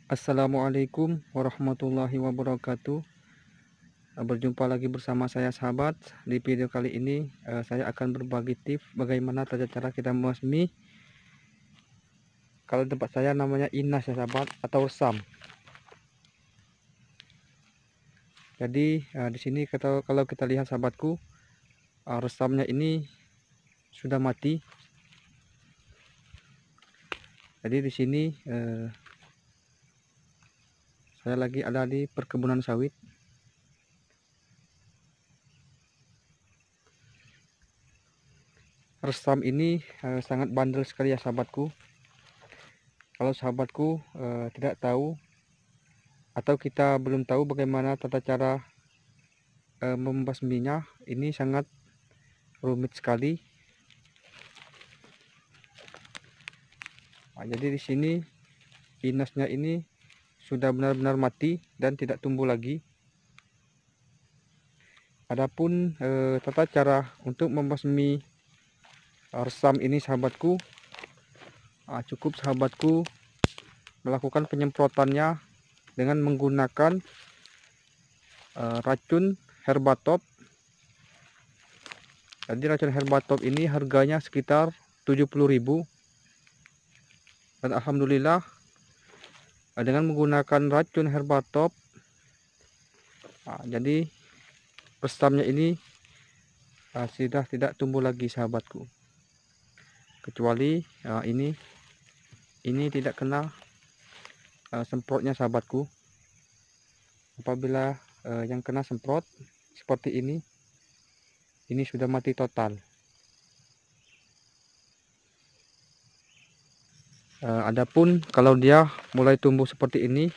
Assalamualaikum warahmatullahi wabarakatuh. Berjumpa lagi bersama saya sahabat. Di video kali ini saya akan berbagi tips bagaimana tata cara kita membasmi. Kalau di tempat saya namanya inas ya sahabat, atau resam. Jadi di sini kalau kita lihat sahabatku, resamnya ini sudah mati. Jadi di sini saya lagi ada di perkebunan sawit. Resam ini sangat bandel sekali ya sahabatku. Kalau sahabatku tidak tahu atau kita belum tahu bagaimana tata cara membasminya, ini sangat rumit sekali. Jadi di sini inasnya ini sudah benar-benar mati dan tidak tumbuh lagi. Adapun tata cara untuk membasmi resam ini sahabatku, cukup sahabatku melakukan penyemprotannya dengan menggunakan racun herbatop. Jadi racun herbatop ini harganya sekitar 70.000, dan alhamdulillah dengan menggunakan racun herbatop, jadi resamnya ini sudah tidak tumbuh lagi sahabatku, kecuali ini tidak kena semprotnya sahabatku. Apabila yang kena semprot seperti ini sudah mati total. Adapun kalau dia mulai tumbuh seperti ini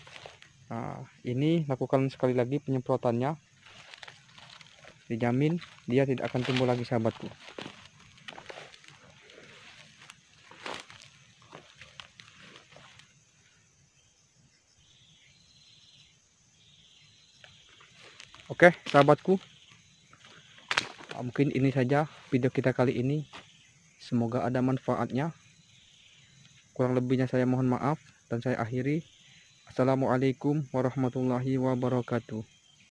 lakukan sekali lagi penyemprotannya, dijamin dia tidak akan tumbuh lagi sahabatku. Oke sahabatku, mungkin ini saja video kita kali ini. Semoga ada manfaatnya. Kurang lebihnya saya mohon maaf dan saya akhiri. Assalamualaikum warahmatullahi wabarakatuh.